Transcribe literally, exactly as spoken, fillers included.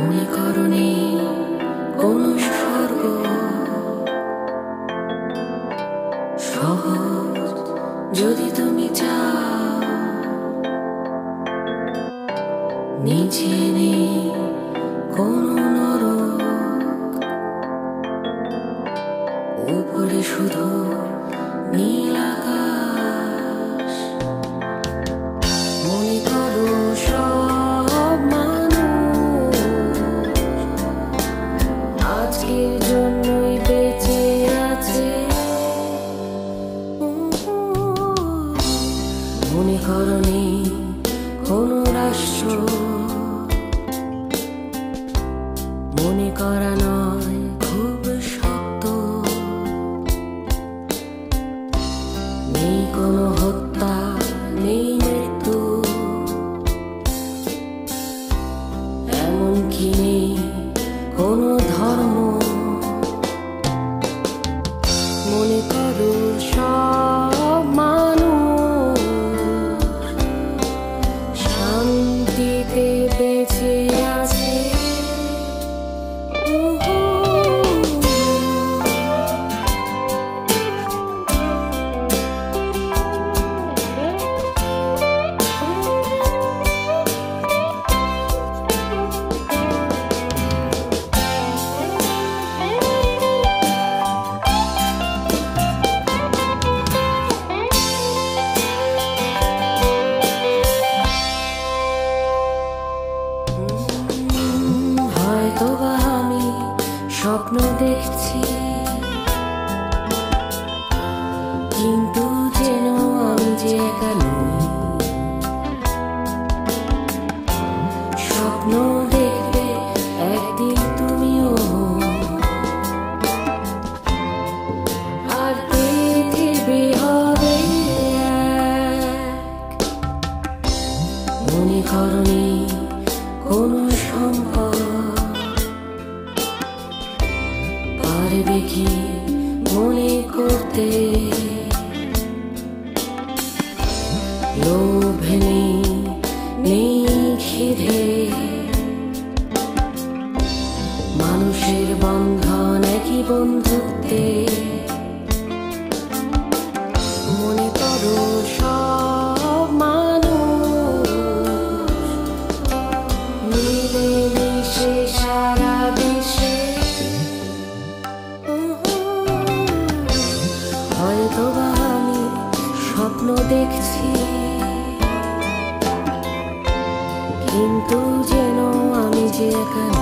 মনে করনি কোন স্বর্গ সহজ যদি তুমি চাও, নিচে নেই কোন নরক, উপরে শুধু নীল আকাশ। মনে করো সব মানুষ আজকের জন্যই বেঁচে আছে। মনে করনি কোন রাষ্ট্র মনে করা নয় খুব শক্ত, নেই কোনো হত্যা নেই মৃত্যু, এমনকি নেই কোনো ধর্ম। মনে করো সব মানুষ শান্তিতে বেঁচে আছে। হয়তোবা আমি স্বপ্ন দেখছি, কিন্তু যেন আমি যে একা নই। স্বপ্ন দেখবে একদিন তুমিও, আর পৃথিবী হবে এক। মনে করনি কোন সম্পদ পারবে কি মনে করতে, লোভ নেই নেই খিদে, মানুষের বন্ধন একই বন্ধুত্বে। মনে করো সব মানুষ মিলে মিশে সারা দেশে। হয়তোবা আমি স্বপ্ন দেখছি, কিন্তু যেন আমি যে একা